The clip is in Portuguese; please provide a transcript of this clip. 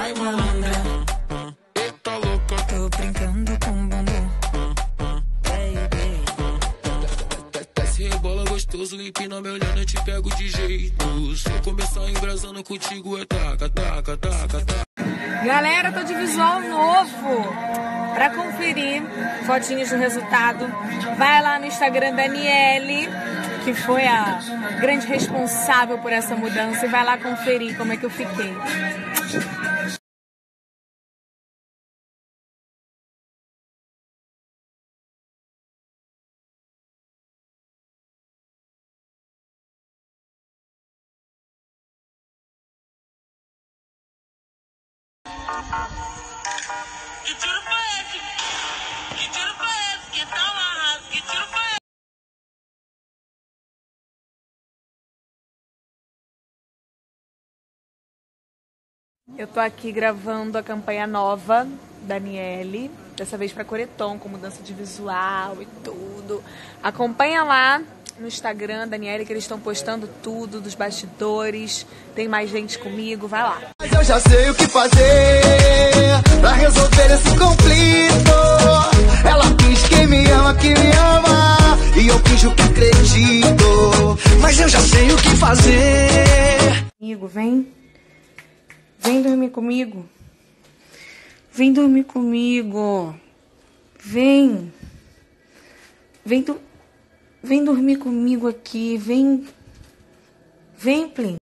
vai malandra. Eita louca, tô brincando com o bumbum. Desce rebola gostoso, empina me olhando, eu te pego de jeito. Se eu começar embrasando contigo é taca, taca, taca, taca. Galera, tô de visual novo. Pra conferir fotinhos do resultado, vai lá no Instagram da Aniele, que foi a grande responsável por essa mudança, e vai lá conferir como é que eu fiquei. Que tiro foi esse? Que tiro foi esse? Que tal arraso? Que tiro foi esse? Eu tô aqui gravando a campanha nova da Aniele, dessa vez pra Coreton, com mudança de visual e tudo. Acompanha lá no Instagram da Aniele, que eles estão postando tudo dos bastidores. Tem mais gente comigo, vai lá. Mas eu já sei o que fazer pra resolver esse conflito. Ela diz que me ama, e eu finjo que acredito. Mas eu já sei o que fazer. Amigo, vem. Vem dormir comigo. Vem dormir comigo. Vem. Vem dormir comigo aqui. Vem. Vem, Plim.